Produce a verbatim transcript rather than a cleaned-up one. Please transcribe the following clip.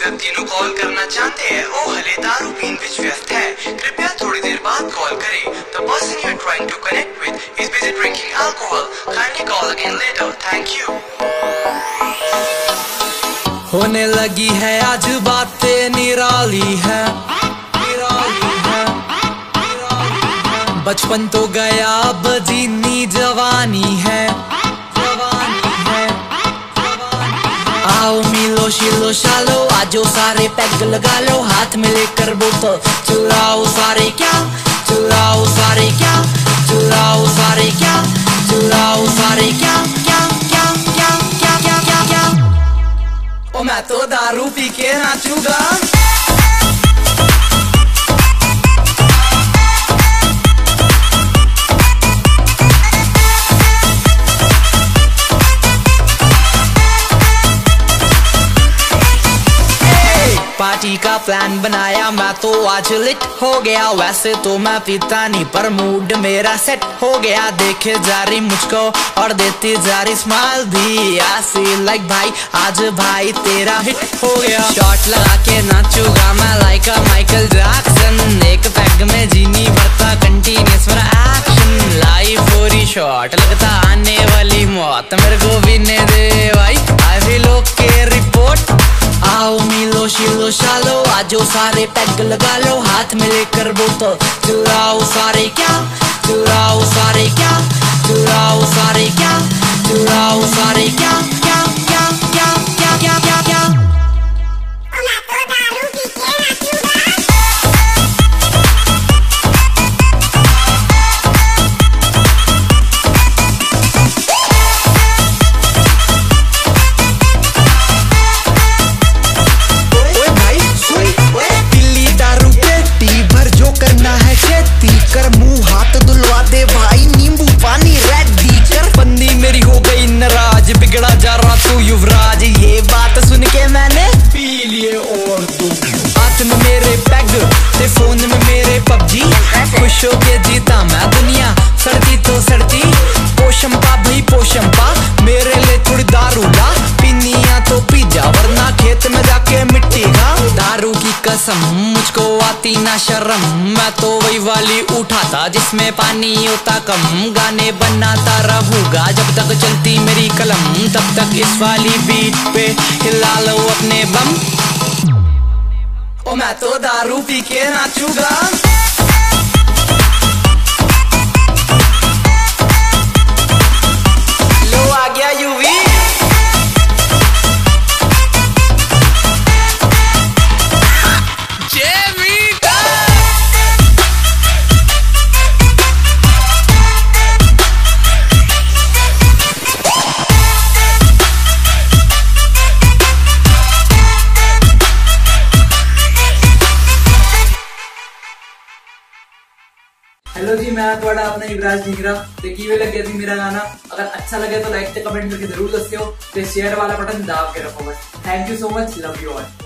अगर तीनों कॉल करना चाहते हैं ओ हले दारू पीन विच व्यस्त है, कृपया थोड़ी देर बाद कॉल करें। The person you are trying to connect with is busy drinking alcohol. Kindly call again later. Thank you. होने लगी है आज बातें निराली है, निराली है, निराली है। बचपन तो गया अब जीनी जवानी है, जवानी है, जवानी है। आओ मिलो शिलो शालो, आजो सारे पैग लगा लो, हाथ में लेकर बोतल चुराओ सारे क्या, चुराओ सारे क्या, चुराओ सारे क्या, चुराओ सारे क्या, क्या क्या क्या क्या क्या क्या क्या। ओ मैं तो दारू पी के नाचूंगा। पार्टी का प्लान बनाया मैं तो आज लिट हो गया, वैसे तो मैं पीता नहीं पर मूड मेरा सेट हो गया। देखे जा रही मुझको और देती जा रही स्माइल भी, आई फील लाइक भाई आज भाई तेरा हिट हो गया। शॉट लगा के नाचूंगा मैं लाइक अ माइकल जैक्सन, एक पैग में जीनी भरता कंटिन्यूस मेरा एक्शन। लाइफ पूरी शॉट लगता आने वाली मौत मेरे को भी ने दे भाई, आई फील ओके रिपोर्ट। आओ मिलो शिलो शालो, आजो सारे पैग लगा लो, हाथ में लेकर बोतल चुराओ सारे क्या, चुराओ सारे क्या, चुराओ सारे क्या, चुराओ सारे क्या, क्या क्या क्या क्या क्या क्या क्या। युवराज ये बात सुन के मैंने पी लिए और दो हाथ में मेरे पैग ते फोन में मेरे पबजी, खुश होके जीता मैं दुनिया सड़ती तो सड़ती। पोशंपा भाई पोशंपा मेरे लिए थोड़ी दारू ला, पीनिया तो पी जा वरना खेत में जाके मिट्टी खा। दारू की कसम मुझको आती ना शर्म, मैं तो वही वाली उठाता जिसमें पानी होता कम। गाने बनाता रहूंगा जब तक चलती मेरी कलम, तब तक इस वाली बीट पे हिला लो अपने बम। ओ मैं तो दारू पी के नाचूंगा। लो आ गया यूवी। हेलो जी, मैं थोड़ा अपना युवराज निगरा। तो किवे लगे थी मेरा गाना, अगर अच्छा लगे तो लाइक कमेंट करके जरूर दस्यो, तो शेयर वाला बटन दाब के रखो बस। Thank you so much, love you all.